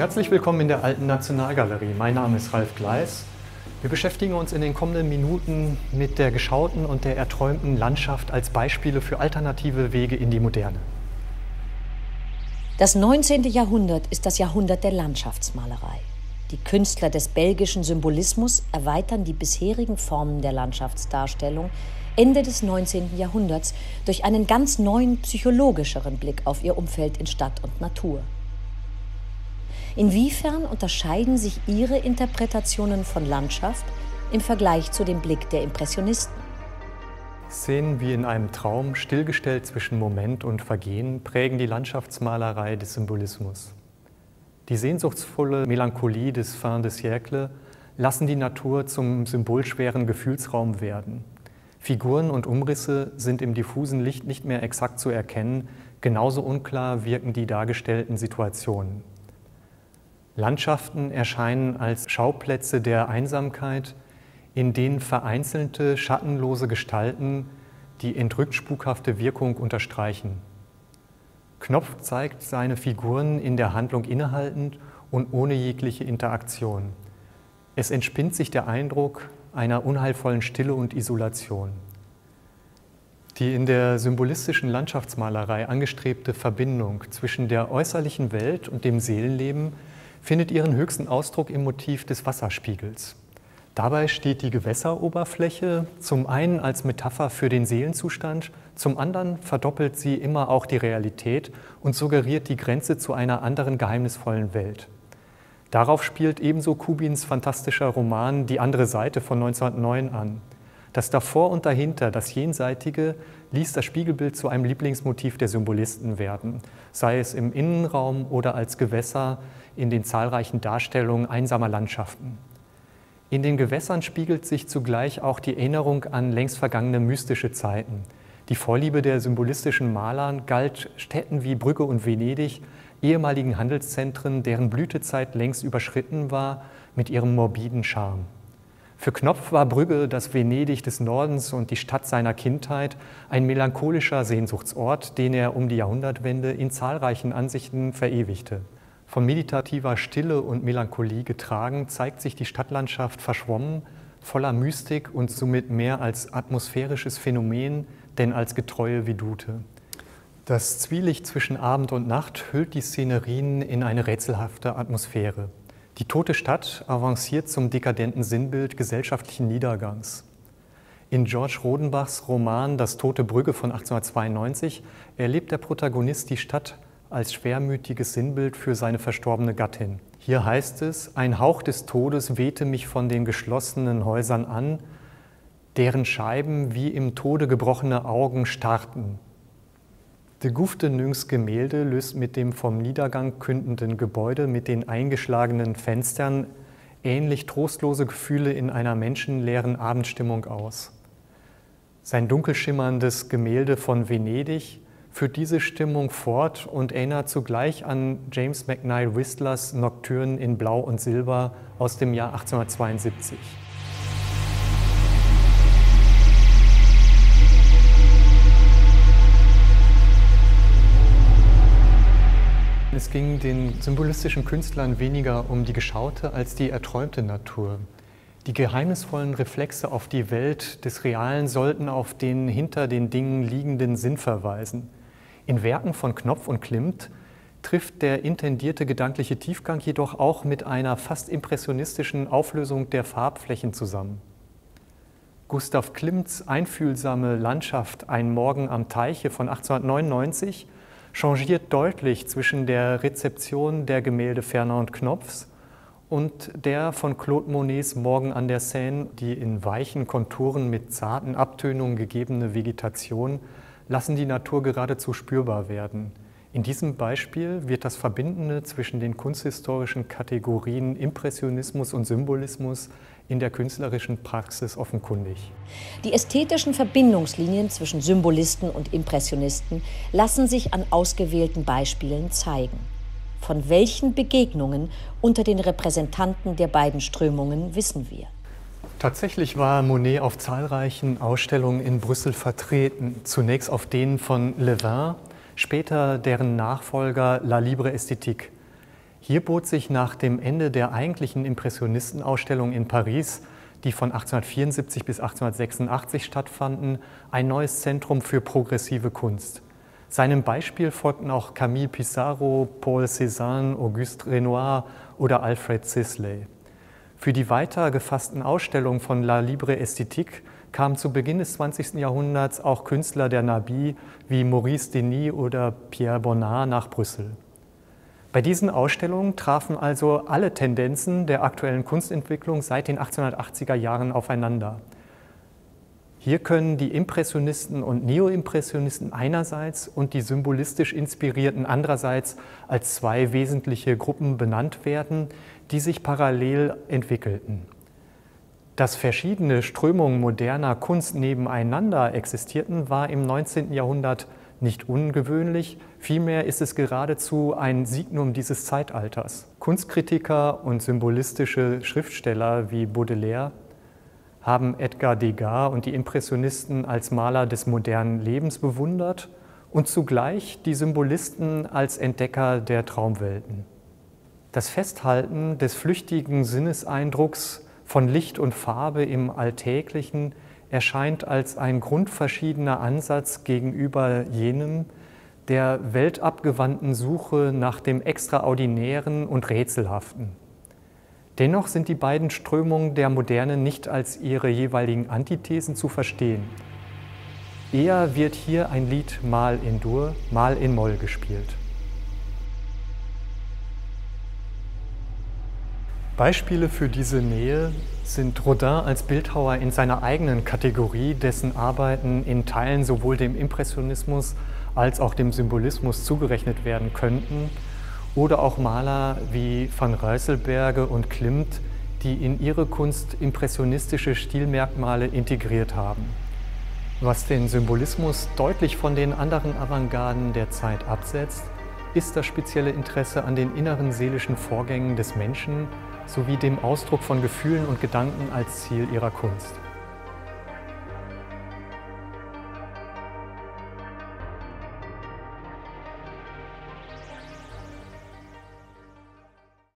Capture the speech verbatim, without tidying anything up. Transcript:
Herzlich willkommen in der Alten Nationalgalerie. Mein Name ist Ralf Gleis. Wir beschäftigen uns in den kommenden Minuten mit der geschauten und der erträumten Landschaft als Beispiele für alternative Wege in die Moderne. Das neunzehnte Jahrhundert ist das Jahrhundert der Landschaftsmalerei. Die Künstler des belgischen Symbolismus erweitern die bisherigen Formen der Landschaftsdarstellung Ende des neunzehnten Jahrhunderts durch einen ganz neuen, psychologischeren Blick auf ihr Umfeld in Stadt und Natur. Inwiefern unterscheiden sich ihre Interpretationen von Landschaft im Vergleich zu dem Blick der Impressionisten? Szenen wie in einem Traum, stillgestellt zwischen Moment und Vergehen, prägen die Landschaftsmalerei des Symbolismus. Die sehnsuchtsvolle Melancholie des Fin de siècle lassen die Natur zum symbolschweren Gefühlsraum werden. Figuren und Umrisse sind im diffusen Licht nicht mehr exakt zu erkennen, genauso unklar wirken die dargestellten Situationen. Landschaften erscheinen als Schauplätze der Einsamkeit, in denen vereinzelte, schattenlose Gestalten die entrückt spukhafte Wirkung unterstreichen. Knopf zeigt seine Figuren in der Handlung innehaltend und ohne jegliche Interaktion. Es entspinnt sich der Eindruck einer unheilvollen Stille und Isolation. Die in der symbolistischen Landschaftsmalerei angestrebte Verbindung zwischen der äußerlichen Welt und dem Seelenleben findet ihren höchsten Ausdruck im Motiv des Wasserspiegels. Dabei steht die Gewässeroberfläche zum einen als Metapher für den Seelenzustand, zum anderen verdoppelt sie immer auch die Realität und suggeriert die Grenze zu einer anderen geheimnisvollen Welt. Darauf spielt ebenso Kubins fantastischer Roman Die andere Seite von neunzehnhundertneun an. Das Davor und Dahinter, das Jenseitige, ließ das Spiegelbild zu einem Lieblingsmotiv der Symbolisten werden, sei es im Innenraum oder als Gewässer in den zahlreichen Darstellungen einsamer Landschaften. In den Gewässern spiegelt sich zugleich auch die Erinnerung an längst vergangene mystische Zeiten. Die Vorliebe der symbolistischen Maler galt Städten wie Brügge und Venedig, ehemaligen Handelszentren, deren Blütezeit längst überschritten war, mit ihrem morbiden Charme. Für Knopf war Brügge das Venedig des Nordens und die Stadt seiner Kindheit, ein melancholischer Sehnsuchtsort, den er um die Jahrhundertwende in zahlreichen Ansichten verewigte. Von meditativer Stille und Melancholie getragen, zeigt sich die Stadtlandschaft verschwommen, voller Mystik und somit mehr als atmosphärisches Phänomen, denn als getreue Vedute. Das Zwielicht zwischen Abend und Nacht hüllt die Szenerien in eine rätselhafte Atmosphäre. Die tote Stadt avanciert zum dekadenten Sinnbild gesellschaftlichen Niedergangs. In George Rodenbachs Roman Das Tote Brügge von achtzehnhundertzweiundneunzig erlebt der Protagonist die Stadt als schwermütiges Sinnbild für seine verstorbene Gattin. Hier heißt es: Ein Hauch des Todes wehte mich von den geschlossenen Häusern an, deren Scheiben wie im Tode gebrochene Augen starrten. De Gouffenungs Gemälde löst mit dem vom Niedergang kündenden Gebäude mit den eingeschlagenen Fenstern ähnlich trostlose Gefühle in einer menschenleeren Abendstimmung aus. Sein dunkel schimmerndes Gemälde von Venedig führt diese Stimmung fort und erinnert zugleich an James McNeill Whistlers Nocturne in Blau und Silber aus dem Jahr achtzehnhundertzweiundsiebzig. Es ging den symbolistischen Künstlern weniger um die geschaute als die erträumte Natur. Die geheimnisvollen Reflexe auf die Welt des Realen sollten auf den hinter den Dingen liegenden Sinn verweisen. In Werken von Knopf und Klimt trifft der intendierte gedankliche Tiefgang jedoch auch mit einer fast impressionistischen Auflösung der Farbflächen zusammen. Gustav Klimts einfühlsame Landschaft Ein Morgen am Teiche von achtzehnhundertneunundneunzig changiert deutlich zwischen der Rezeption der Gemälde Fernand Knopfs und der von Claude Monets Morgen an der Seine. Die in weichen Konturen mit zarten Abtönungen gegebene Vegetation lassen die Natur geradezu spürbar werden. In diesem Beispiel wird das Verbindende zwischen den kunsthistorischen Kategorien Impressionismus und Symbolismus in der künstlerischen Praxis offenkundig. Die ästhetischen Verbindungslinien zwischen Symbolisten und Impressionisten lassen sich an ausgewählten Beispielen zeigen. Von welchen Begegnungen unter den Repräsentanten der beiden Strömungen wissen wir? Tatsächlich war Monet auf zahlreichen Ausstellungen in Brüssel vertreten, zunächst auf denen von Le Vin, später deren Nachfolger La Libre Esthétique. Hier bot sich nach dem Ende der eigentlichen Impressionistenausstellung in Paris, die von achtzehnhundertvierundsiebzig bis achtzehnhundertsechsundachtzig stattfanden, ein neues Zentrum für progressive Kunst. Seinem Beispiel folgten auch Camille Pissarro, Paul Cézanne, Auguste Renoir oder Alfred Sisley. Für die weiter gefassten Ausstellungen von La Libre Esthétique kamen zu Beginn des zwanzigsten Jahrhunderts auch Künstler der Nabis wie Maurice Denis oder Pierre Bonnat nach Brüssel. Bei diesen Ausstellungen trafen also alle Tendenzen der aktuellen Kunstentwicklung seit den achtzehnhundertachtziger Jahren aufeinander. Hier können die Impressionisten und Neoimpressionisten einerseits und die symbolistisch Inspirierten andererseits als zwei wesentliche Gruppen benannt werden, die sich parallel entwickelten. Dass verschiedene Strömungen moderner Kunst nebeneinander existierten, war im neunzehnten Jahrhundert nicht ungewöhnlich, vielmehr ist es geradezu ein Signum dieses Zeitalters. Kunstkritiker und symbolistische Schriftsteller wie Baudelaire haben Edgar Degas und die Impressionisten als Maler des modernen Lebens bewundert und zugleich die Symbolisten als Entdecker der Traumwelten. Das Festhalten des flüchtigen Sinneseindrucks von Licht und Farbe im Alltäglichen erscheint als ein grundverschiedener Ansatz gegenüber jenem der weltabgewandten Suche nach dem Extraordinären und Rätselhaften. Dennoch sind die beiden Strömungen der Moderne nicht als ihre jeweiligen Antithesen zu verstehen. Eher wird hier ein Lied mal in Dur, mal in Moll gespielt. Beispiele für diese Nähe sind Rodin als Bildhauer in seiner eigenen Kategorie, dessen Arbeiten in Teilen sowohl dem Impressionismus als auch dem Symbolismus zugerechnet werden könnten, oder auch Maler wie van Ruyselberghe und Klimt, die in ihre Kunst impressionistische Stilmerkmale integriert haben. Was den Symbolismus deutlich von den anderen Avantgarden der Zeit absetzt, ist das spezielle Interesse an den inneren seelischen Vorgängen des Menschen sowie dem Ausdruck von Gefühlen und Gedanken als Ziel ihrer Kunst.